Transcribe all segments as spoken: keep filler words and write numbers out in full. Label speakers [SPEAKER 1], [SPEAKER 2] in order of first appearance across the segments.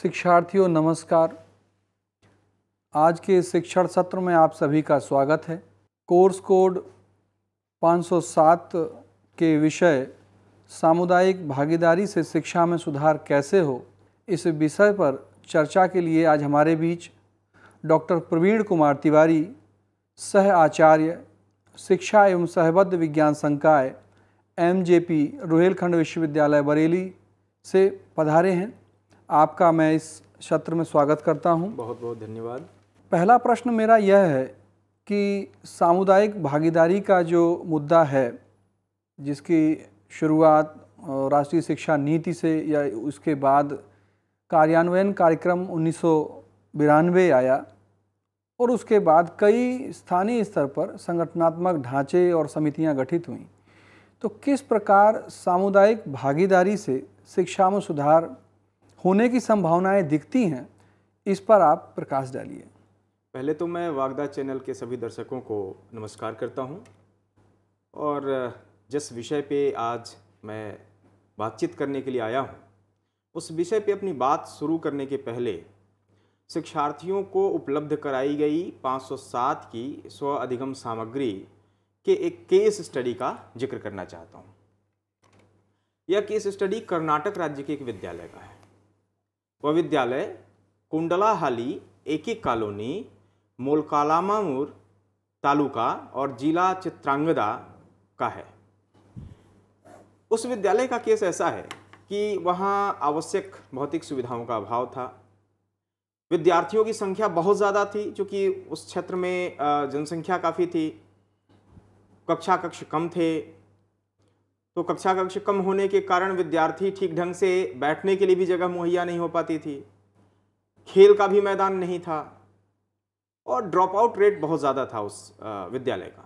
[SPEAKER 1] शिक्षार्थियों नमस्कार। आज के शिक्षण सत्र में आप सभी का स्वागत है। कोर्स कोड पाँच सौ सात के विषय सामुदायिक भागीदारी से शिक्षा में सुधार कैसे हो, इस विषय पर चर्चा के लिए आज हमारे बीच डॉक्टर प्रवीण कुमार तिवारी, सह आचार्य शिक्षा एवं सहबद्ध विज्ञान संकाय एम जे पी रोहेलखंड विश्वविद्यालय बरेली से पधारे हैं। आपका मैं इस सत्र में स्वागत करता हूं।
[SPEAKER 2] बहुत बहुत धन्यवाद।
[SPEAKER 1] पहला प्रश्न मेरा यह है कि सामुदायिक भागीदारी का जो मुद्दा है, जिसकी शुरुआत राष्ट्रीय शिक्षा नीति से या उसके बाद कार्यान्वयन कार्यक्रम उन्नीस सौ बिरानवे आया और उसके बाद कई स्थानीय स्तर पर संगठनात्मक ढांचे और समितियां गठित हुईं, तो किस प्रकार सामुदायिक भागीदारी से शिक्षा में सुधार होने की संभावनाएं दिखती हैं, इस पर आप प्रकाश डालिए।
[SPEAKER 2] पहले तो मैं वागदा चैनल के सभी दर्शकों को नमस्कार करता हूं और जिस विषय पे आज मैं बातचीत करने के लिए आया हूं, उस विषय पे अपनी बात शुरू करने के पहले शिक्षार्थियों को उपलब्ध कराई गई पाँच सौ सात की स्व अधिगम सामग्री के एक केस स्टडी का जिक्र करना चाहता हूं। यह केस स्टडी कर्नाटक राज्य के एक विद्यालय का है। वह विद्यालय कुंडलाहाली एकी कॉलोनी, मोलकालामामूर तालुका और जिला चित्रांगदा का है। उस विद्यालय का केस ऐसा है कि वहाँ आवश्यक भौतिक सुविधाओं का अभाव था। विद्यार्थियों की संख्या बहुत ज़्यादा थी, क्योंकि उस क्षेत्र में जनसंख्या काफ़ी थी। कक्षा कक्ष कम थे, तो कक्षा कक्ष कम होने के कारण विद्यार्थी ठीक ढंग से बैठने के लिए भी जगह मुहैया नहीं हो पाती थी। खेल का भी मैदान नहीं था और ड्रॉप आउट रेट बहुत ज़्यादा था उस विद्यालय का।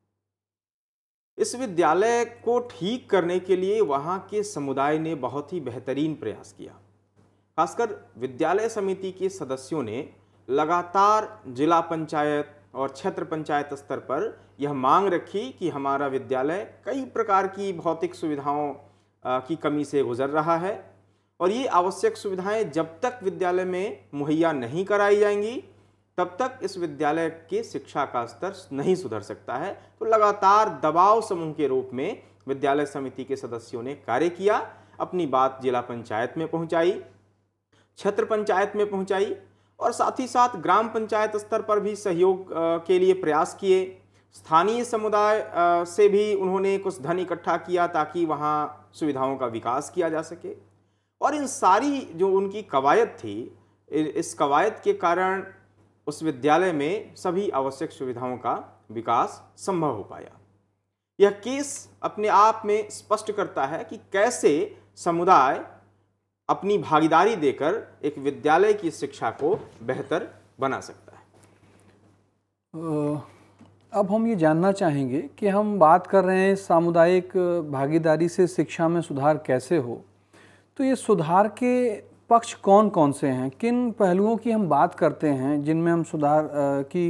[SPEAKER 2] इस विद्यालय को ठीक करने के लिए वहाँ के समुदाय ने बहुत ही बेहतरीन प्रयास किया। खासकर विद्यालय समिति के सदस्यों ने लगातार जिला पंचायत और क्षेत्र पंचायत स्तर पर यह मांग रखी कि हमारा विद्यालय कई प्रकार की भौतिक सुविधाओं की कमी से गुजर रहा है और ये आवश्यक सुविधाएं जब तक विद्यालय में मुहैया नहीं कराई जाएंगी, तब तक इस विद्यालय के शिक्षा का स्तर नहीं सुधर सकता है। तो लगातार दबाव समूह के रूप में विद्यालय समिति के सदस्यों ने कार्य किया, अपनी बात जिला पंचायत में पहुंचाई, क्षेत्र पंचायत में पहुंचाई और साथ ही साथ ग्राम पंचायत स्तर पर भी सहयोग के लिए प्रयास किए। स्थानीय समुदाय से भी उन्होंने कुछ धन इकट्ठा किया ताकि वहाँ सुविधाओं का विकास किया जा सके। और इन सारी जो उनकी कवायद थी, इस कवायद के कारण उस विद्यालय में सभी आवश्यक सुविधाओं का विकास संभव हो पाया। यह केस अपने आप में स्पष्ट करता है कि कैसे समुदाय अपनी भागीदारी देकर एक विद्यालय की शिक्षा को बेहतर बना सकता है।
[SPEAKER 1] अब हम ये जानना चाहेंगे कि हम बात कर रहे हैं सामुदायिक भागीदारी से शिक्षा में सुधार कैसे हो, तो ये सुधार के पक्ष कौन कौन से हैं, किन पहलुओं की हम बात करते हैं जिनमें हम सुधार की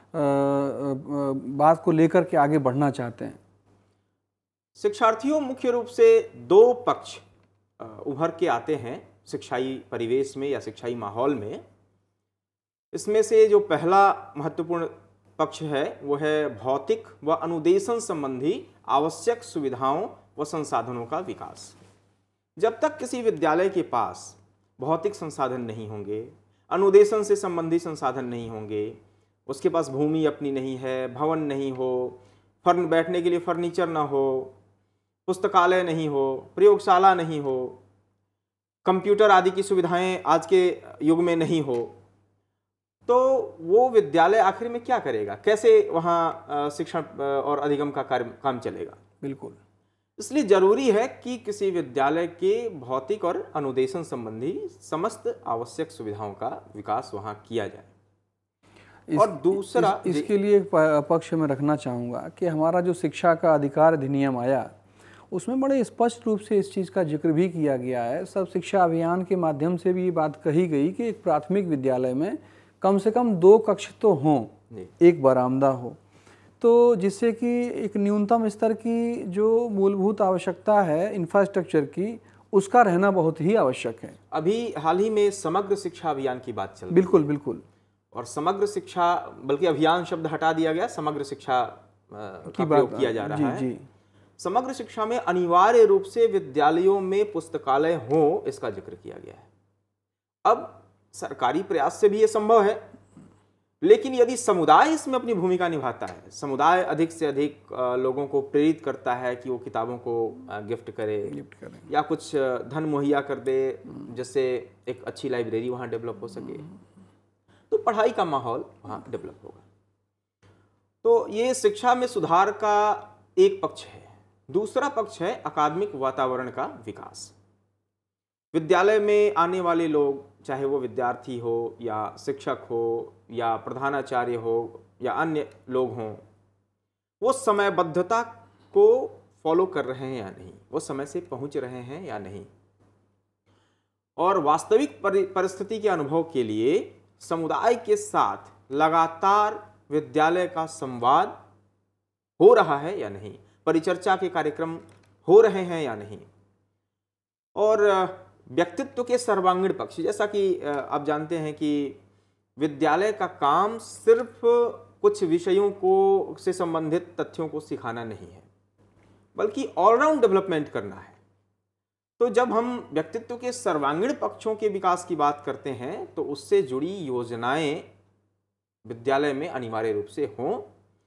[SPEAKER 1] बात को लेकर के आगे बढ़ना चाहते हैं।
[SPEAKER 2] शिक्षार्थियों मुख्य रूप से दो पक्ष उभर के आते हैं शिक्षाई परिवेश में या शिक्षाई माहौल में। इसमें से जो पहला महत्वपूर्ण पक्ष है वो है भौतिक व अनुदेशन संबंधी आवश्यक सुविधाओं व संसाधनों का विकास। जब तक किसी विद्यालय के पास भौतिक संसाधन नहीं होंगे, अनुदेशन से संबंधी संसाधन नहीं होंगे, उसके पास भूमि अपनी नहीं है, भवन नहीं हो, फर्न बैठने के लिए फर्नीचर ना हो, पुस्तकालय नहीं हो, प्रयोगशाला नहीं हो, कंप्यूटर आदि की सुविधाएं आज के युग में नहीं हो, तो वो विद्यालय आखिर में क्या करेगा, कैसे वहाँ शिक्षण और अधिगम का कार्य काम चलेगा। बिल्कुल, इसलिए जरूरी है कि किसी विद्यालय के भौतिक और अनुदेशन संबंधी समस्त आवश्यक सुविधाओं का विकास वहाँ किया जाए।
[SPEAKER 1] इस, और दूसरा इस, इसके लिए एक पक्ष में रखना चाहूँगा कि हमारा जो शिक्षा का अधिकार अधिनियम आया, उसमें बड़े स्पष्ट रूप से इस चीज़ का जिक्र भी किया गया है। सब शिक्षा अभियान के माध्यम से भी ये बात कही गई कि एक प्राथमिक विद्यालय में कम से कम दो कक्ष तो हों, एक बरामदा हो, तो जिससे कि एक न्यूनतम स्तर की जो मूलभूत आवश्यकता है इंफ्रास्ट्रक्चर की, उसका रहना बहुत ही आवश्यक है।
[SPEAKER 2] अभी हाल ही में समग्र शिक्षा अभियान की बात चल रही है।
[SPEAKER 1] बिल्कुल बिल्कुल।
[SPEAKER 2] और समग्र शिक्षा, बल्कि अभियान शब्द हटा दिया गया, समग्र शिक्षा का प्रयोग किया जा रहा है।
[SPEAKER 1] जी।
[SPEAKER 2] समग्र शिक्षा में अनिवार्य रूप से विद्यालयों में पुस्तकालय हो, इसका जिक्र किया गया है। अब सरकारी प्रयास से भी ये संभव है, लेकिन यदि समुदाय इसमें अपनी भूमिका निभाता है, समुदाय अधिक से अधिक लोगों को प्रेरित करता है कि वो किताबों को गिफ्ट करे,
[SPEAKER 1] गिफ्ट करें
[SPEAKER 2] या कुछ धन मुहैया कर दे जिससे एक अच्छी लाइब्रेरी वहाँ डेवलप हो सके, तो पढ़ाई का माहौल वहाँ डेवलप होगा। तो ये शिक्षा में सुधार का एक पक्ष है। दूसरा पक्ष है अकादमिक वातावरण का विकास। विद्यालय में आने वाले लोग, चाहे वो विद्यार्थी हो या शिक्षक हो या प्रधानाचार्य हो या अन्य लोग हों, वो समयबद्धता को फॉलो कर रहे हैं या नहीं, वो समय से पहुंच रहे हैं या नहीं, और वास्तविक परिस्थिति के अनुभव के लिए समुदाय के साथ लगातार विद्यालय का संवाद हो रहा है या नहीं, परिचर्चा के कार्यक्रम हो रहे हैं या नहीं, और व्यक्तित्व के सर्वांगीण पक्ष, जैसा कि आप जानते हैं कि विद्यालय का काम सिर्फ कुछ विषयों को से संबंधित तथ्यों को सिखाना नहीं है, बल्कि ऑलराउंड डेवलपमेंट करना है। तो जब हम व्यक्तित्व के सर्वांगीण पक्षों के विकास की बात करते हैं, तो उससे जुड़ी योजनाएं विद्यालय में अनिवार्य रूप से हों,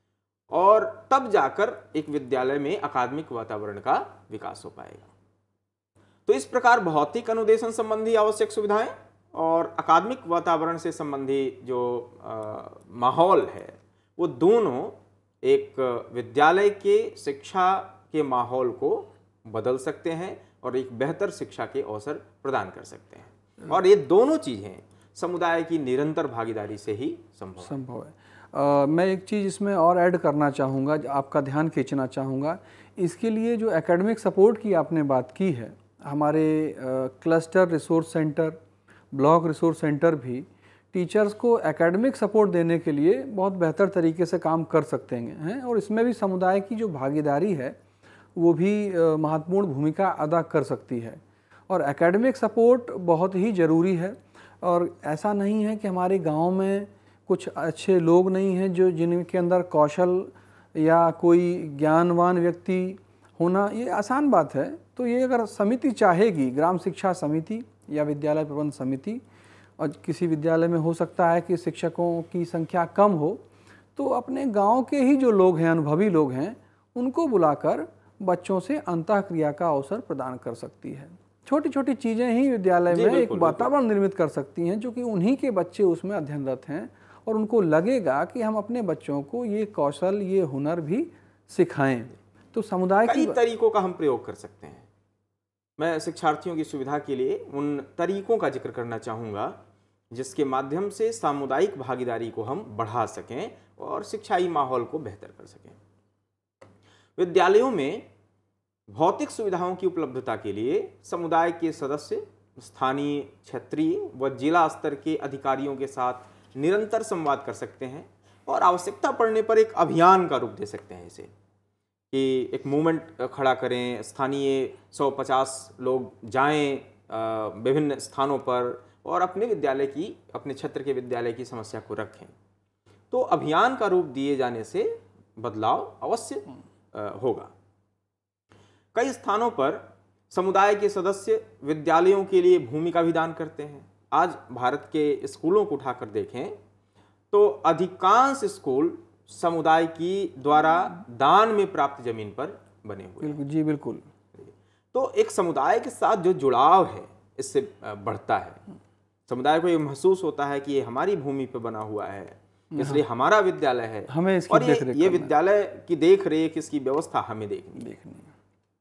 [SPEAKER 2] और तब जाकर एक विद्यालय में अकादमिक वातावरण का विकास हो पाएगा। तो इस प्रकार भौतिक अनुदेशन संबंधी आवश्यक सुविधाएं और अकादमिक वातावरण से संबंधी जो माहौल है, वो दोनों एक विद्यालय के शिक्षा के माहौल को बदल सकते हैं और एक बेहतर शिक्षा के अवसर प्रदान कर सकते हैं। और ये दोनों चीज़ें समुदाय की निरंतर भागीदारी से ही संभव
[SPEAKER 1] संभव है। आ, मैं एक चीज़ इसमें और ऐड करना चाहूँगा, आपका ध्यान खींचना चाहूँगा। इसके लिए जो एकेडमिक सपोर्ट की आपने बात की है, हमारे cluster resource centre, block resource centre भी टीचर्स को एकेडमिक सपोर्ट देने के लिए बहुत बेहतर तरीके से काम कर सकते हैं, और इसमें भी समुदाय की जो भागीदारी है वो भी महत्वपूर्ण भूमिका अदा कर सकती है। और एकेडमिक सपोर्ट बहुत ही ज़रूरी है। और ऐसा नहीं है कि हमारे गांव में कुछ अच्छे लोग नहीं हैं जो जिनके अंदर कौशल या कोई ज्ञानवान व्यक्ति होना ये आसान बात है। तो ये अगर समिति चाहेगी, ग्राम शिक्षा समिति या विद्यालय प्रबंध समिति, और किसी विद्यालय में हो सकता है कि शिक्षकों की संख्या कम हो, तो अपने गांव के ही जो लोग हैं, अनुभवी लोग हैं, उनको बुलाकर बच्चों से अंतःक्रिया का अवसर प्रदान कर सकती है। छोटी छोटी चीज़ें ही विद्यालय में एक वातावरण निर्मित कर सकती हैं जो कि उन्हीं के बच्चे उसमें अध्ययनरत हैं, और उनको लगेगा कि हम अपने बच्चों को ये कौशल, ये हुनर भी सिखाएं। तो समुदाय
[SPEAKER 2] कई तरीकों का हम प्रयोग कर सकते हैं। मैं शिक्षार्थियों की सुविधा के लिए उन तरीकों का जिक्र करना चाहूँगा जिसके माध्यम से सामुदायिक भागीदारी को हम बढ़ा सकें और शिक्षाई माहौल को बेहतर कर सकें। विद्यालयों में भौतिक सुविधाओं की उपलब्धता के लिए समुदाय के सदस्य स्थानीय, क्षेत्रीय व जिला स्तर के अधिकारियों के साथ निरंतर संवाद कर सकते हैं, और आवश्यकता पड़ने पर एक अभियान का रूप दे सकते हैं इसे, कि एक मूवमेंट खड़ा करें, स्थानीय सौ पचास लोग जाएं विभिन्न स्थानों पर और अपने विद्यालय की, अपने क्षेत्र के विद्यालय की समस्या को रखें। तो अभियान का रूप दिए जाने से बदलाव अवश्य होगा। कई स्थानों पर समुदाय के सदस्य विद्यालयों के लिए भूमि का भी दान करते हैं। आज भारत के स्कूलों को उठाकर देखें तो अधिकांश स्कूल समुदाय की द्वारा दान में प्राप्त जमीन पर बने हुए हैं।
[SPEAKER 1] जी बिल्कुल।
[SPEAKER 2] तो एक समुदाय के साथ जो जुड़ाव है इससे बढ़ता है। समुदाय को ये महसूस होता है कि ये हमारी भूमि पर बना हुआ है, इसलिए हमारा विद्यालय है,
[SPEAKER 1] हमें इसकी
[SPEAKER 2] और ये,
[SPEAKER 1] देख रेख
[SPEAKER 2] ये विद्यालय की देख रेख, इसकी व्यवस्था हमें देखनी देखनी है।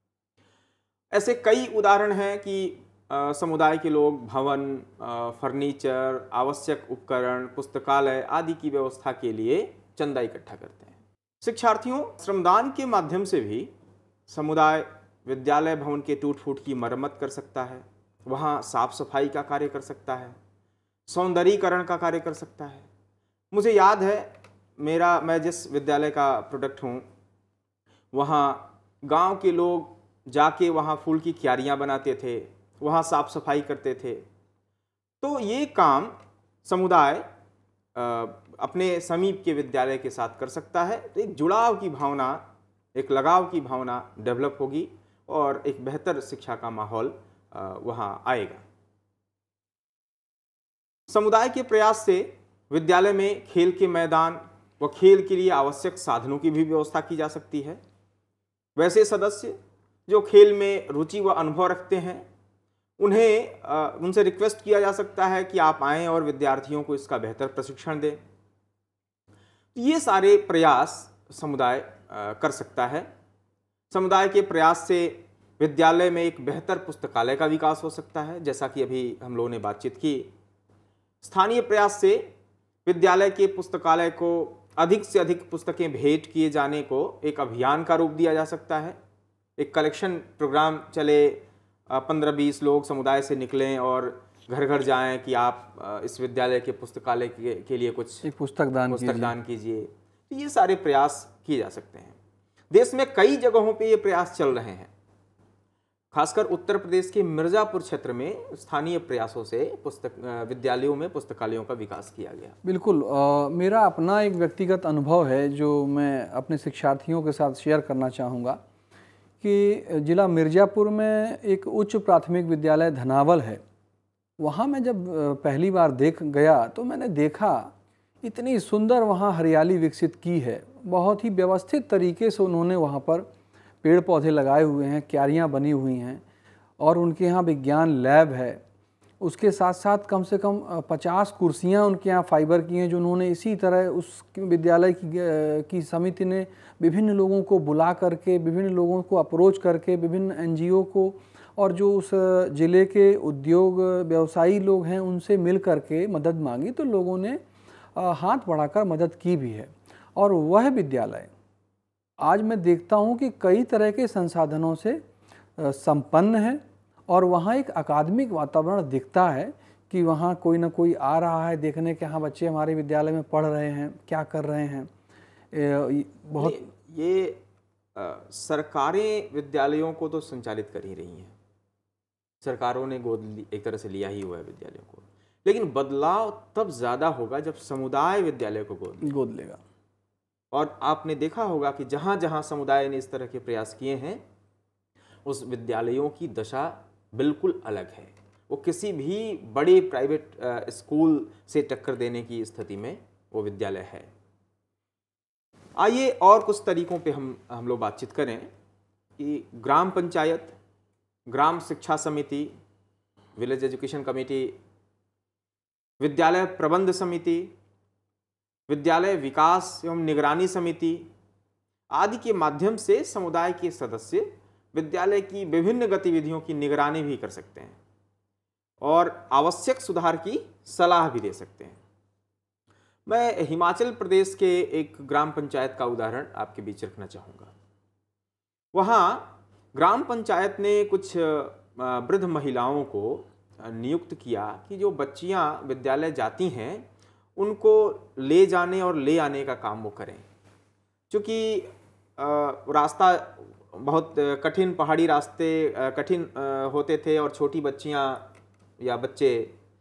[SPEAKER 2] ऐसे कई उदाहरण हैं कि आ, समुदाय के लोग भवन, आ, फर्नीचर, आवश्यक उपकरण, पुस्तकालय आदि की व्यवस्था के लिए चंदा इकट्ठा करते हैं। शिक्षार्थियों, श्रमदान के माध्यम से भी समुदाय विद्यालय भवन के टूट फूट की मरम्मत कर सकता है, वहाँ साफ सफाई का कार्य कर सकता है, सौंदर्यीकरण का कार्य कर सकता है। मुझे याद है, मेरा मैं जिस विद्यालय का प्रोडक्ट हूँ, वहाँ गांव के लोग जाके वहाँ फूल की क्यारियाँ बनाते थे, वहाँ साफ सफाई करते थे। तो ये काम समुदाय अ, अपने समीप के विद्यालय के साथ कर सकता है। तो एक जुड़ाव की भावना, एक लगाव की भावना डेवलप होगी और एक बेहतर शिक्षा का माहौल अ, वहाँ आएगा। समुदाय के प्रयास से विद्यालय में खेल के मैदान व खेल के लिए आवश्यक साधनों की भी व्यवस्था की जा सकती है। वैसे सदस्य जो खेल में रुचि व अनुभव रखते हैं, उन्हें अ, उनसे रिक्वेस्ट किया जा सकता है कि आप आएं और विद्यार्थियों को इसका बेहतर प्रशिक्षण दें। ये सारे प्रयास समुदाय अ, कर सकता है। समुदाय के प्रयास से विद्यालय में एक बेहतर पुस्तकालय का विकास हो सकता है, जैसा कि अभी हम लोगों ने बातचीत की। स्थानीय प्रयास से विद्यालय के पुस्तकालय को अधिक से अधिक पुस्तकें भेंट किए जाने को एक अभियान का रूप दिया जा सकता है। एक कलेक्शन प्रोग्राम चले, पंद्रह बीस लोग समुदाय से निकलें और घर घर जाएं कि आप अ, इस विद्यालय के पुस्तकालय के, के लिए कुछ
[SPEAKER 1] एक पुस्तक दान
[SPEAKER 2] पुस्तक
[SPEAKER 1] कीजिए।
[SPEAKER 2] दान कीजिए। तो ये सारे प्रयास किए जा सकते हैं। देश में कई जगहों पे ये प्रयास चल रहे हैं। खासकर उत्तर प्रदेश के मिर्जापुर क्षेत्र में स्थानीय प्रयासों से पुस्तक अ, विद्यालयों में पुस्तकालयों का विकास किया गया।
[SPEAKER 1] बिल्कुल, अ, मेरा अपना एक व्यक्तिगत अनुभव है जो मैं अपने शिक्षार्थियों के साथ शेयर करना चाहूँगा कि जिला मिर्ज़ापुर में एक उच्च प्राथमिक विद्यालय धनावल है। वहाँ मैं जब अ, पहली बार देख गया तो मैंने देखा इतनी सुंदर वहाँ हरियाली विकसित की है। बहुत ही व्यवस्थित तरीके से उन्होंने वहाँ पर पेड़ पौधे लगाए हुए हैं, क्यारियाँ बनी हुई हैं और उनके यहाँ विज्ञान लैब है। उसके साथ साथ कम से कम पचास कुर्सियाँ उनके यहाँ फाइबर की हैं, जो उन्होंने इसी तरह उस विद्यालय की की समिति ने विभिन्न लोगों को बुला करके, विभिन्न लोगों को अप्रोच करके, विभिन्न एनजीओ को और जो उस ज़िले के उद्योग व्यवसायी लोग हैं उनसे मिल करके मदद मांगी, तो लोगों ने हाथ बढ़ाकर मदद की भी है। और वह विद्यालय आज मैं देखता हूँ कि कई तरह के संसाधनों से संपन्न है और वहाँ एक अकादमिक वातावरण दिखता है कि वहाँ कोई ना कोई आ रहा है देखने के, हाँ बच्चे हमारे विद्यालय में पढ़ रहे हैं, क्या कर रहे हैं। ए, बहुत
[SPEAKER 2] ये, ये आ, सरकारें विद्यालयों को तो संचालित कर ही रही हैं। सरकारों ने गोद एक तरह से लिया ही हुआ है विद्यालयों को, लेकिन बदलाव तब ज़्यादा होगा जब समुदाय विद्यालय को गोद
[SPEAKER 1] गोद लेगा।
[SPEAKER 2] और आपने देखा होगा कि जहाँ जहाँ समुदाय ने इस तरह के प्रयास किए हैं, उस विद्यालयों की दशा बिल्कुल अलग है। वो किसी भी बड़े प्राइवेट स्कूल से टक्कर देने की स्थिति में वो विद्यालय है। आइए और कुछ तरीकों पे हम हम लोग बातचीत करें कि ग्राम पंचायत, ग्राम शिक्षा समिति, विलेज एजुकेशन कमेटी, विद्यालय प्रबंध समिति, विद्यालय विकास एवं निगरानी समिति आदि के माध्यम से समुदाय के सदस्य विद्यालय की विभिन्न गतिविधियों की निगरानी भी कर सकते हैं और आवश्यक सुधार की सलाह भी दे सकते हैं। मैं हिमाचल प्रदेश के एक ग्राम पंचायत का उदाहरण आपके बीच रखना चाहूँगा। वहाँ ग्राम पंचायत ने कुछ वृद्ध महिलाओं को नियुक्त किया कि जो बच्चियाँ विद्यालय जाती हैं उनको ले जाने और ले आने का काम वो करें। क्योंकि रास्ता बहुत कठिन, पहाड़ी रास्ते कठिन होते थे और छोटी बच्चियां या बच्चे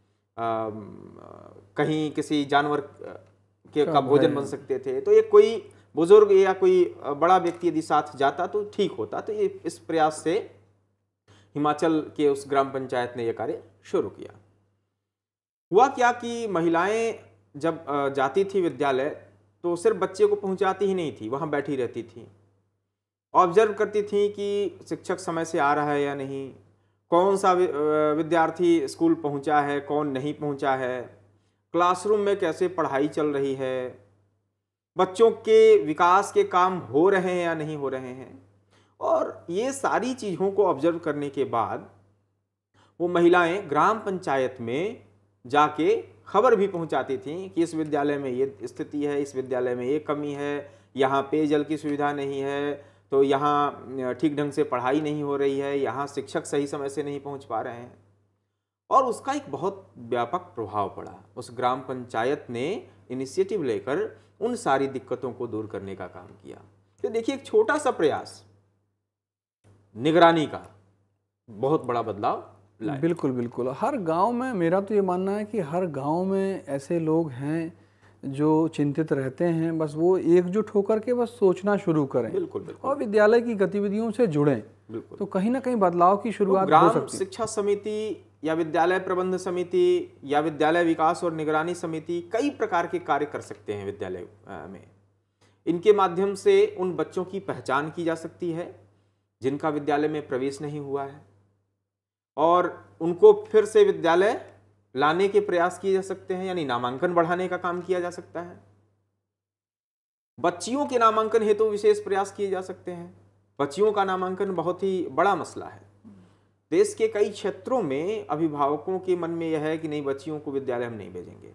[SPEAKER 2] कहीं किसी जानवर के का भोजन बन सकते थे। तो ये कोई बुजुर्ग या कोई बड़ा व्यक्ति यदि साथ जाता तो ठीक होता। तो ये इस प्रयास से हिमाचल के उस ग्राम पंचायत ने यह कार्य शुरू किया। हुआ क्या कि महिलाएं जब जाती थी विद्यालय तो सिर्फ बच्चे को पहुंचाती ही नहीं थी, वहाँ बैठी रहती थी, ऑब्जर्व करती थी कि शिक्षक समय से आ रहा है या नहीं, कौन सा विद्यार्थी स्कूल पहुंचा है, कौन नहीं पहुंचा है, क्लासरूम में कैसे पढ़ाई चल रही है, बच्चों के विकास के काम हो रहे हैं या नहीं हो रहे हैं। और ये सारी चीज़ों को ऑब्जर्व करने के बाद वो महिलाएं ग्राम पंचायत में जाके खबर भी पहुंचाती थी कि इस विद्यालय में ये स्थिति है, इस विद्यालय में ये कमी है, यहाँ पेयजल की सुविधा नहीं है, तो यहाँ ठीक ढंग से पढ़ाई नहीं हो रही है, यहाँ शिक्षक सही समय से नहीं पहुँच पा रहे हैं। और उसका एक बहुत व्यापक प्रभाव पड़ा। उस ग्राम पंचायत ने इनिशिएटिव लेकर उन सारी दिक्कतों को दूर करने का काम किया। तो देखिए, एक छोटा सा प्रयास निगरानी का बहुत बड़ा बदलाव लाए।
[SPEAKER 1] बिल्कुल बिल्कुल। हर गांव में, मेरा तो ये मानना है कि हर गांव में ऐसे लोग हैं जो चिंतित रहते हैं, बस वो एकजुट होकर के बस सोचना शुरू करें।
[SPEAKER 2] बिल्कुल बिल्कुल।
[SPEAKER 1] और विद्यालय की गतिविधियों से जुड़ें,
[SPEAKER 2] बिल्कुल।
[SPEAKER 1] तो कहीं ना कहीं बदलाव की शुरुआत
[SPEAKER 2] तो
[SPEAKER 1] हो
[SPEAKER 2] ग्राम
[SPEAKER 1] सकती है।
[SPEAKER 2] शिक्षा समिति या विद्यालय प्रबंध समिति या विद्यालय विकास और निगरानी समिति कई प्रकार के कार्य कर सकते हैं विद्यालय में। इनके माध्यम से उन बच्चों की पहचान की जा सकती है जिनका विद्यालय में प्रवेश नहीं हुआ है, और उनको फिर से विद्यालय लाने के प्रयास किए जा सकते हैं, यानी नामांकन बढ़ाने का काम किया जा सकता है। बच्चियों के नामांकन हेतु तो विशेष प्रयास किए जा सकते हैं। बच्चियों का नामांकन बहुत ही बड़ा मसला है। देश के कई क्षेत्रों में अभिभावकों के मन में यह है कि नहीं, बच्चियों को विद्यालय हम नहीं भेजेंगे।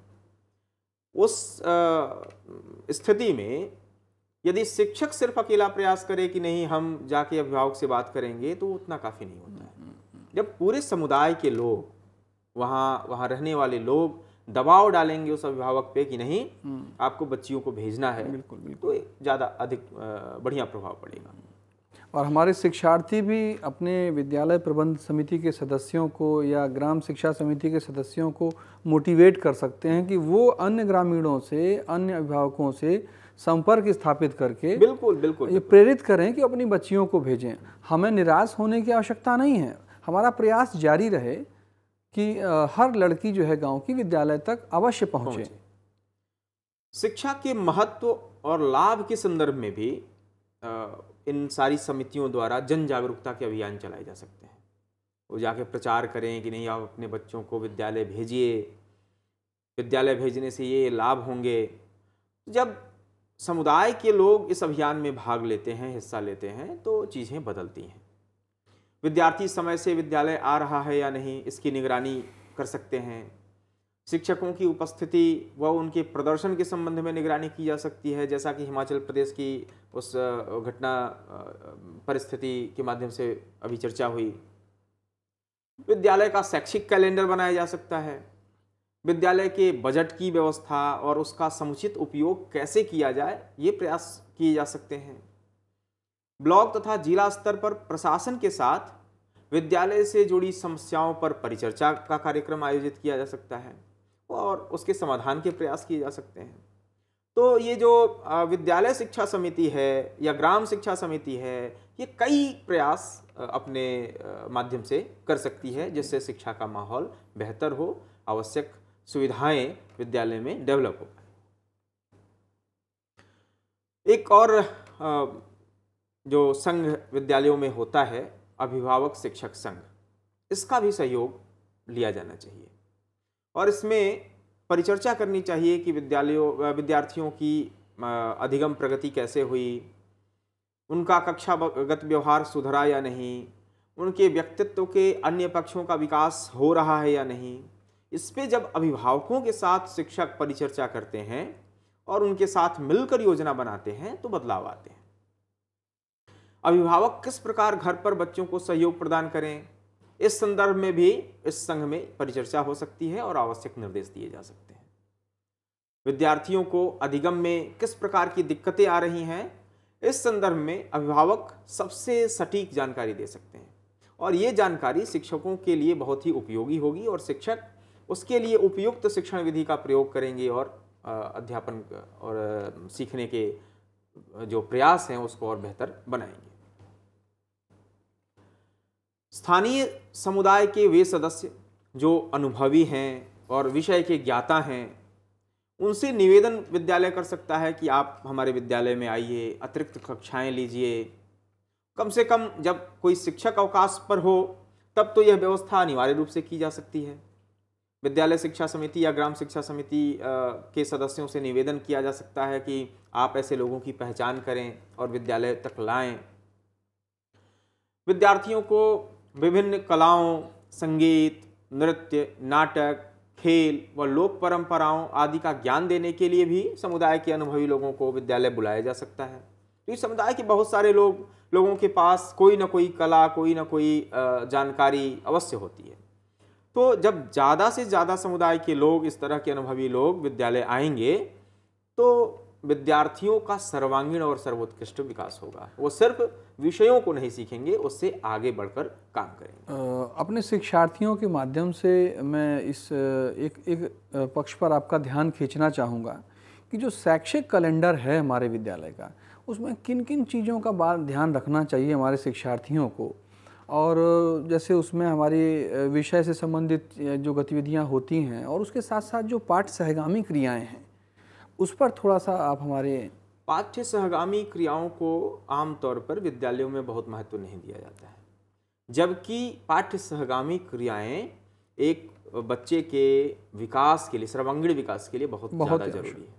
[SPEAKER 2] उस स्थिति में यदि शिक्षक सिर्फ अकेला प्रयास करे कि नहीं हम जाके अभिभावक से बात करेंगे, तो उतना काफी नहीं होता है। जब पूरे समुदाय के लोग, वहाँ वहाँ रहने वाले लोग दबाव डालेंगे उस अभिभावक पे कि नहीं आपको बच्चियों को भेजना है,
[SPEAKER 1] बिल्कुल बिल्कुल,
[SPEAKER 2] तो ज़्यादा अधिक बढ़िया प्रभाव पड़ेगा।
[SPEAKER 1] और हमारे शिक्षार्थी भी अपने विद्यालय प्रबंध समिति के सदस्यों को या ग्राम शिक्षा समिति के सदस्यों को मोटिवेट कर सकते हैं कि वो अन्य ग्रामीणों से, अन्य अभिभावकों से संपर्क स्थापित करके
[SPEAKER 2] बिल्कुल बिल्कुल
[SPEAKER 1] ये प्रेरित करें कि अपनी बच्चियों को भेजें। हमें निराश होने की आवश्यकता नहीं है, हमारा प्रयास जारी रहे कि हर लड़की जो है गांव की विद्यालय तक अवश्य पहुंचे।
[SPEAKER 2] शिक्षा के महत्व और लाभ के संदर्भ में भी इन सारी समितियों द्वारा जन जागरूकता के अभियान चलाए जा सकते हैं। वो जाके प्रचार करें कि नहीं आप अपने बच्चों को विद्यालय भेजिए, विद्यालय भेजने से ये लाभ होंगे। जब समुदाय के लोग इस अभियान में भाग लेते हैं, हिस्सा लेते हैं, तो चीज़ें बदलती हैं। विद्यार्थी समय से विद्यालय आ रहा है या नहीं, इसकी निगरानी कर सकते हैं। शिक्षकों की उपस्थिति व उनके प्रदर्शन के संबंध में निगरानी की जा सकती है, जैसा कि हिमाचल प्रदेश की उस घटना परिस्थिति के माध्यम से अभी चर्चा हुई। विद्यालय का शैक्षिक कैलेंडर बनाया जा सकता है। विद्यालय के बजट की व्यवस्था और उसका समुचित उपयोग कैसे किया जाए, ये प्रयास किए जा सकते हैं। ब्लॉक तथा जिला स्तर पर प्रशासन के साथ विद्यालय से जुड़ी समस्याओं पर परिचर्चा का कार्यक्रम आयोजित किया जा सकता है और उसके समाधान के प्रयास किए जा सकते हैं। तो ये जो विद्यालय शिक्षा समिति है या ग्राम शिक्षा समिति है, ये कई प्रयास अपने माध्यम से कर सकती है जिससे शिक्षा का माहौल बेहतर हो, आवश्यक सुविधाएं विद्यालय में डेवलप हो पाए। एक और जो संघ विद्यालयों में होता है, अभिभावक शिक्षक संघ, इसका भी सहयोग लिया जाना चाहिए और इसमें परिचर्चा करनी चाहिए कि विद्यालयों विद्यार्थियों की अधिगम प्रगति कैसे हुई, उनका कक्षागत व्यवहार सुधरा या नहीं, उनके व्यक्तित्व के अन्य पक्षों का विकास हो रहा है या नहीं। इस पे जब अभिभावकों के साथ शिक्षक परिचर्चा करते हैं और उनके साथ मिलकर योजना बनाते हैं तो बदलाव आते हैं। अभिभावक किस प्रकार घर पर बच्चों को सहयोग प्रदान करें, इस संदर्भ में भी इस संघ में परिचर्चा हो सकती है और आवश्यक निर्देश दिए जा सकते हैं। विद्यार्थियों को अधिगम में किस प्रकार की दिक्कतें आ रही हैं, इस संदर्भ में अभिभावक सबसे सटीक जानकारी दे सकते हैं और ये जानकारी शिक्षकों के लिए बहुत ही उपयोगी होगी और शिक्षक उसके लिए उपयुक्त शिक्षण विधि का प्रयोग करेंगे और अध्यापन और सीखने के जो प्रयास हैं उसको और बेहतर बनाएंगे। स्थानीय समुदाय के वे सदस्य जो अनुभवी हैं और विषय के ज्ञाता हैं, उनसे निवेदन विद्यालय कर सकता है कि आप हमारे विद्यालय में आइए, अतिरिक्त कक्षाएं लीजिए। कम से कम जब कोई शिक्षक अवकाश पर हो तब तो यह व्यवस्था अनिवार्य रूप से की जा सकती है। विद्यालय शिक्षा समिति या ग्राम शिक्षा समिति के सदस्यों से निवेदन किया जा सकता है कि आप ऐसे लोगों की पहचान करें और विद्यालय तक लाएं। विद्यार्थियों को विभिन्न कलाओं, संगीत, नृत्य, नाटक, खेल व लोक परंपराओं आदि का ज्ञान देने के लिए भी समुदाय के अनुभवी लोगों को विद्यालय बुलाया जा सकता है। तो इस समुदाय के बहुत सारे लोग लोगों के पास कोई ना कोई कला, कोई ना कोई जानकारी अवश्य होती है। तो जब ज़्यादा से ज़्यादा समुदाय के लोग, इस तरह के अनुभवी लोग विद्यालय आएंगे तो विद्यार्थियों का सर्वांगीण और सर्वोत्कृष्ट विकास होगा। वो सिर्फ विषयों को नहीं सीखेंगे, उससे आगे बढ़कर काम करेंगे।
[SPEAKER 1] अपने शिक्षार्थियों के माध्यम से मैं इस एक एक पक्ष पर आपका ध्यान खींचना चाहूँगा कि जो शैक्षिक कैलेंडर है हमारे विद्यालय का, उसमें किन किन चीज़ों का बात ध्यान रखना चाहिए हमारे शिक्षार्थियों को, और जैसे उसमें हमारी विषय से संबंधित जो गतिविधियाँ होती हैं और उसके साथ साथ जो पाठ्य सहगामी क्रियाएँ हैं, उस पर थोड़ा सा आप हमारे।
[SPEAKER 2] पाठ्य सहगामी क्रियाओं को आमतौर पर विद्यालयों में बहुत महत्व नहीं दिया जाता है, जबकि पाठ्य सहगामी क्रियाएं एक बच्चे के विकास के लिए, सर्वांगीण विकास के लिए बहुत, बहुत ज़्यादा जरूरी है।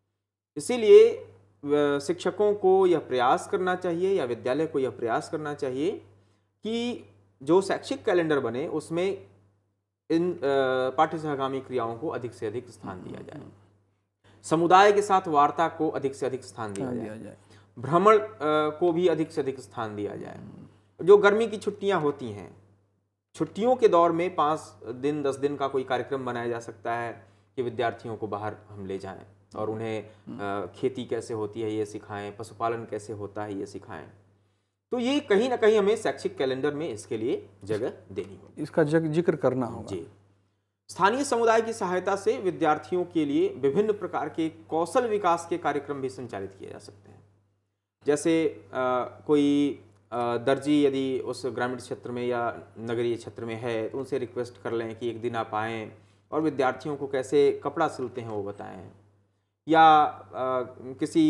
[SPEAKER 2] इसीलिए शिक्षकों को यह प्रयास करना चाहिए या विद्यालय को यह प्रयास करना चाहिए कि जो शैक्षिक कैलेंडर बने उसमें इन पाठ्य सहगामी क्रियाओं को अधिक से अधिक स्थान दिया जाए। समुदाय के साथ वार्ता को अधिक से अधिक स्थान दिया जाए, जाए। भ्रमण को भी अधिक से अधिक स्थान दिया जाए। जो गर्मी की छुट्टियां होती हैं, छुट्टियों के दौर में पाँच दिन दस दिन का कोई कार्यक्रम बनाया जा सकता है कि विद्यार्थियों को बाहर हम ले जाएं और उन्हें खेती कैसे होती है ये सिखाएं, पशुपालन कैसे होता है ये सिखाएं। तो ये कहीं ना कहीं हमें शैक्षिक कैलेंडर में इसके लिए जगह देनी होगी,
[SPEAKER 1] इसका जिक्र करना होगा। जी।
[SPEAKER 2] स्थानीय समुदाय की सहायता से विद्यार्थियों के लिए विभिन्न प्रकार के कौशल विकास के कार्यक्रम भी संचालित किए जा सकते हैं। जैसे आ, कोई आ, दर्जी यदि उस ग्रामीण क्षेत्र में या नगरीय क्षेत्र में है तो उनसे रिक्वेस्ट कर लें कि एक दिन आप आएँ और विद्यार्थियों को कैसे कपड़ा सिलते हैं वो बताएं, या आ, किसी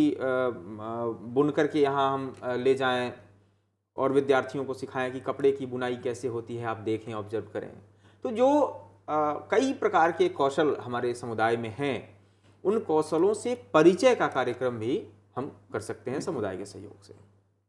[SPEAKER 2] बुनकर के यहाँ हम ले जाएं और विद्यार्थियों को सिखाएं कि कपड़े की बुनाई कैसे होती है, आप देखें, ऑब्जर्व करें। तो जो आ, कई प्रकार के कौशल हमारे समुदाय में हैं, उन कौशलों से परिचय का कार्यक्रम भी हम कर सकते हैं समुदाय के सहयोग से।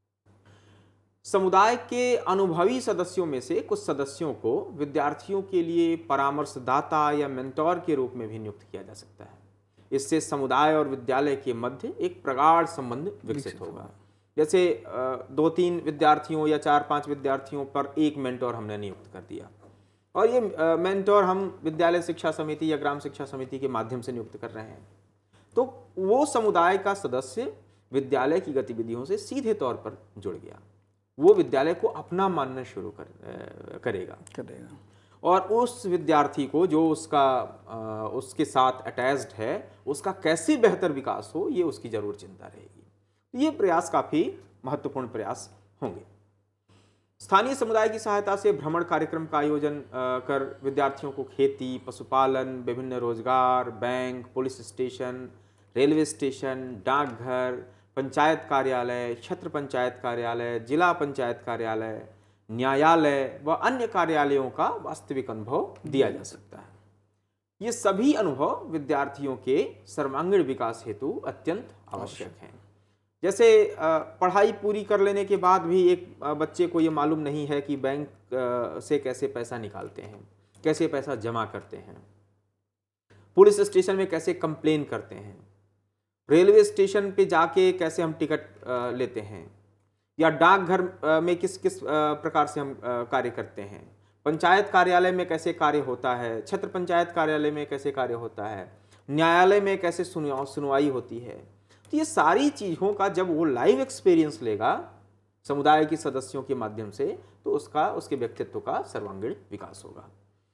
[SPEAKER 2] समुदाय के अनुभवी सदस्यों में से कुछ सदस्यों को विद्यार्थियों के लिए परामर्शदाता या मेंटोर के रूप में भी नियुक्त किया जा सकता है। इससे समुदाय और विद्यालय के मध्य एक प्रगाढ़ संबंध विकसित होगा। जैसे दो तीन विद्यार्थियों या चार पांच विद्यार्थियों पर एक मेंटोर हमने नियुक्त कर दिया, और ये मेंटोर हम विद्यालय शिक्षा समिति या ग्राम शिक्षा समिति के माध्यम से नियुक्त कर रहे हैं, तो वो समुदाय का सदस्य विद्यालय की गतिविधियों से सीधे तौर पर जुड़ गया। वो विद्यालय को अपना मानना शुरू कर करेगा
[SPEAKER 1] करेगा
[SPEAKER 2] और उस विद्यार्थी को जो उसका उसके साथ अटैच्ड है, उसका कैसे बेहतर विकास हो, ये उसकी जरूर चिंता रहेगी। ये प्रयास काफ़ी महत्वपूर्ण प्रयास होंगे। स्थानीय समुदाय की सहायता से भ्रमण कार्यक्रम का आयोजन कर विद्यार्थियों को खेती, पशुपालन, विभिन्न रोजगार, bank, police station, railway station, डाकघर, पंचायत कार्यालय, क्षेत्र पंचायत कार्यालय, जिला पंचायत कार्यालय, न्यायालय व अन्य कार्यालयों का वास्तविक अनुभव दिया जा सकता है। ये सभी अनुभव विद्यार्थियों के सर्वांगीण विकास हेतु अत्यंत आवश्यक हैं। जैसे पढ़ाई पूरी कर लेने के बाद भी एक बच्चे को ये मालूम नहीं है कि बैंक से कैसे पैसा निकालते हैं, कैसे पैसा जमा करते हैं, पुलिस स्टेशन में कैसे कंप्लेन करते हैं, रेलवे स्टेशन पे जाके कैसे हम टिकट लेते हैं, या डाकघर में किस किस प्रकार से हम कार्य करते हैं, पंचायत कार्यालय में कैसे कार्य होता है, क्षेत्र पंचायत कार्यालय में कैसे कार्य होता है, न्यायालय में कैसे सुनवाई होती है। तो ये सारी चीज़ों का जब वो लाइव एक्सपीरियंस लेगा समुदाय के सदस्यों के माध्यम से, तो उसका उसके व्यक्तित्व का सर्वांगीण विकास होगा।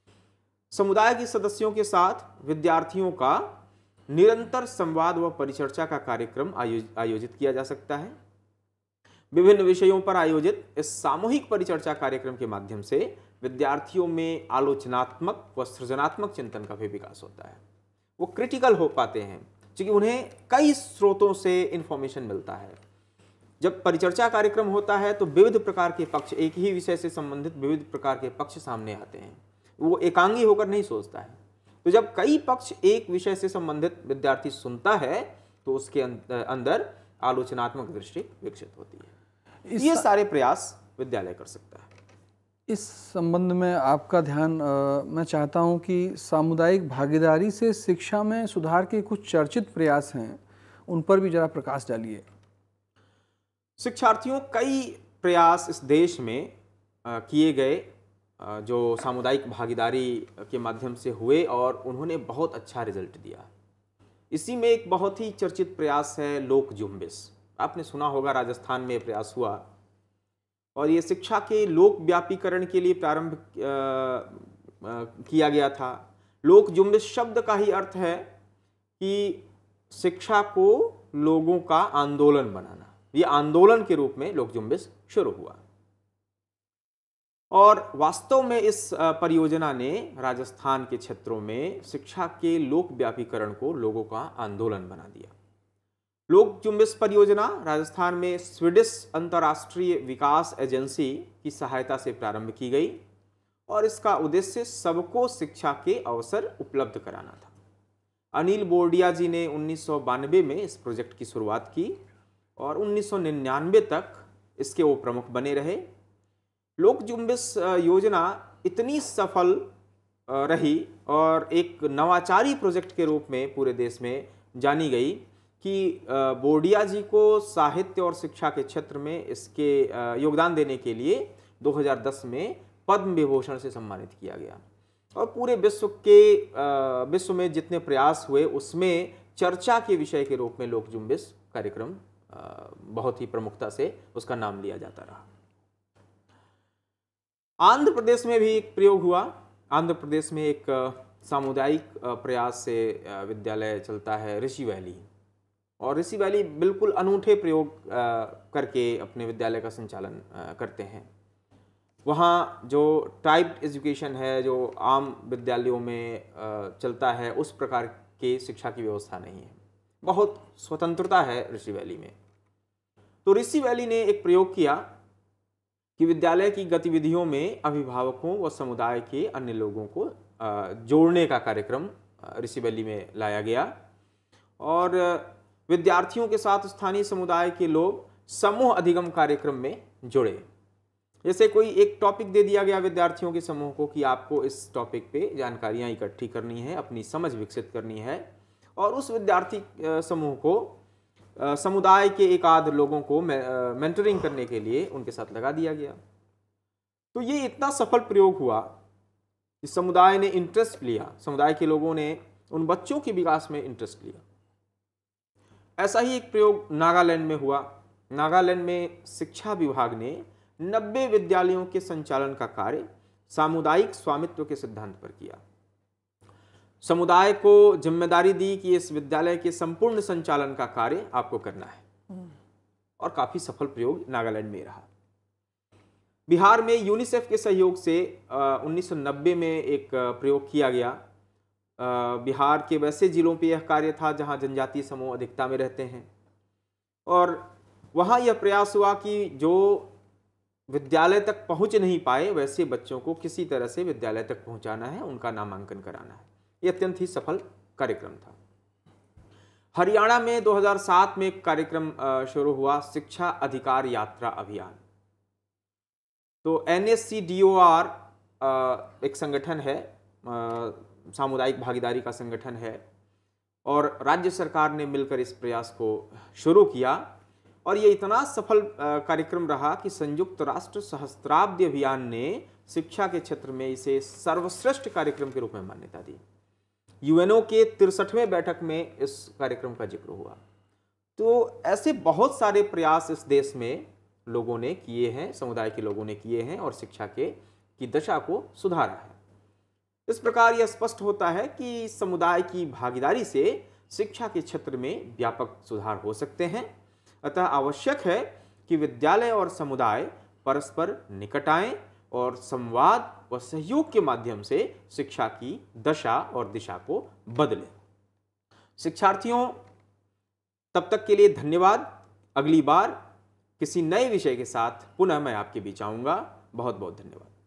[SPEAKER 2] समुदाय के सदस्यों के साथ विद्यार्थियों का निरंतर संवाद व परिचर्चा का कार्यक्रम आयोजित किया जा सकता है। विभिन्न विषयों पर आयोजित इस सामूहिक परिचर्चा कार्यक्रम के माध्यम से विद्यार्थियों में आलोचनात्मक व सृजनात्मक चिंतन का भी विकास होता है। वो क्रिटिकल हो पाते हैं क्योंकि उन्हें कई स्रोतों से इंफॉर्मेशन मिलता है। जब परिचर्चा कार्यक्रम होता है तो विविध प्रकार के पक्ष, एक ही विषय से संबंधित विविध प्रकार के पक्ष सामने आते हैं। वो एकांगी होकर नहीं सोचता है। तो जब कई पक्ष एक विषय से संबंधित विद्यार्थी सुनता है तो उसके अंदर आलोचनात्मक दृष्टि विकसित होती है। ये सारे प्रयास विद्यालय कर सकता है।
[SPEAKER 1] इस संबंध में आपका ध्यान आ, मैं चाहता हूं कि सामुदायिक भागीदारी से शिक्षा में सुधार के कुछ चर्चित प्रयास हैं, उन पर भी जरा प्रकाश डालिए।
[SPEAKER 2] शिक्षार्थियों कई प्रयास इस देश में किए गए जो सामुदायिक भागीदारी के माध्यम से हुए और उन्होंने बहुत अच्छा रिजल्ट दिया। इसी में एक बहुत ही चर्चित प्रयास है लोक जुम्बिश। आपने सुना होगा, राजस्थान में प्रयास हुआ और ये शिक्षा के लोक व्यापीकरण के लिए प्रारंभ किया गया था। लोक जुम्बिश शब्द का ही अर्थ है कि शिक्षा को लोगों का आंदोलन बनाना। ये आंदोलन के रूप में लोक जुम्बिश शुरू हुआ और वास्तव में इस परियोजना ने राजस्थान के क्षेत्रों में शिक्षा के लोक व्यापीकरण को लोगों का आंदोलन बना दिया। लोक जुम्बिश परियोजना राजस्थान में स्वीडिश अंतर्राष्ट्रीय विकास एजेंसी की सहायता से प्रारंभ की गई और इसका उद्देश्य सबको शिक्षा के अवसर उपलब्ध कराना था। अनिल बोरडिया जी ने उन्नीस सौ बानवे में इस प्रोजेक्ट की शुरुआत की और उन्नीस सौ निन्यानवे तक इसके वो प्रमुख बने रहे। लोक जुम्बिश योजना इतनी सफल रही और एक नवाचारी प्रोजेक्ट के रूप में पूरे देश में जानी गई कि बोरडिया जी को साहित्य और शिक्षा के क्षेत्र में इसके योगदान देने के लिए दो हज़ार दस में पद्म विभूषण से सम्मानित किया गया और पूरे विश्व के विश्व में जितने प्रयास हुए उसमें चर्चा के विषय के रूप में लोक जुम्बिश कार्यक्रम बहुत ही प्रमुखता से उसका नाम लिया जाता रहा। आंध्र प्रदेश में भी एक प्रयोग हुआ। आंध्र प्रदेश में एक सामुदायिक प्रयास से विद्यालय चलता है, ऋषि वैली, और ऋषि वैली बिल्कुल अनूठे प्रयोग करके अपने विद्यालय का संचालन करते हैं। वहाँ जो टाइप्ड एजुकेशन है, जो आम विद्यालयों में चलता है, उस प्रकार की शिक्षा की व्यवस्था नहीं है, बहुत स्वतंत्रता है ऋषि वैली में। तो ऋषि वैली ने एक प्रयोग किया कि विद्यालय की गतिविधियों में अभिभावकों व समुदाय के अन्य लोगों को जोड़ने का कार्यक्रम ऋषि वैली में लाया गया और विद्यार्थियों के साथ स्थानीय समुदाय के लोग समूह अधिगम कार्यक्रम में जुड़े। जैसे कोई एक टॉपिक दे दिया गया विद्यार्थियों के समूह को कि आपको इस टॉपिक पे जानकारियां इकट्ठी करनी है, अपनी समझ विकसित करनी है, और उस विद्यार्थी समूह को समुदाय के एक आध लोगों को मेंटरिंग करने के लिए उनके साथ लगा दिया गया। तो ये इतना सफल प्रयोग हुआ कि समुदाय ने इंटरेस्ट लिया, समुदाय के लोगों ने उन बच्चों के विकास में इंटरेस्ट लिया। ऐसा ही एक प्रयोग नागालैंड में हुआ। नागालैंड में शिक्षा विभाग ने नब्बे विद्यालयों के संचालन का कार्य सामुदायिक स्वामित्व के सिद्धांत पर किया। समुदाय को जिम्मेदारी दी कि इस विद्यालय के संपूर्ण संचालन का कार्य आपको करना है, और काफी सफल प्रयोग नागालैंड में रहा। बिहार में यूनिसेफ के सहयोग से उन्नीस सौ नब्बे में एक प्रयोग किया गया। बिहार के वैसे जिलों पे यह कार्य था जहां जनजातीय समूह अधिकता में रहते हैं, और वहां यह प्रयास हुआ कि जो विद्यालय तक पहुंच नहीं पाए वैसे बच्चों को किसी तरह से विद्यालय तक पहुंचाना है, उनका नामांकन कराना है। यह अत्यंत ही सफल कार्यक्रम था। हरियाणा में दो हज़ार सात में एक कार्यक्रम शुरू हुआ, शिक्षा अधिकार यात्रा अभियान। तो N S C D O R एक संगठन है, सामुदायिक भागीदारी का संगठन है, और राज्य सरकार ने मिलकर इस प्रयास को शुरू किया, और ये इतना सफल कार्यक्रम रहा कि संयुक्त राष्ट्र सहस्त्राब्दी अभियान ने शिक्षा के क्षेत्र में इसे सर्वश्रेष्ठ कार्यक्रम के रूप में मान्यता दी। यूएनओ के तिरसठवें बैठक में इस कार्यक्रम का जिक्र हुआ। तो ऐसे बहुत सारे प्रयास इस देश में लोगों ने किए हैं, समुदाय के लोगों ने किए हैं, और शिक्षा के की दशा को सुधारा है। इस प्रकार यह स्पष्ट होता है कि समुदाय की भागीदारी से शिक्षा के क्षेत्र में व्यापक सुधार हो सकते हैं। अतः आवश्यक है कि विद्यालय और समुदाय परस्पर निकट आएं और संवाद व सहयोग के माध्यम से शिक्षा की दशा और दिशा को बदलें। शिक्षार्थियों, तब तक के लिए धन्यवाद। अगली बार किसी नए विषय के साथ पुनः मैं आपके बीच आऊंगा। बहुत बहुत धन्यवाद।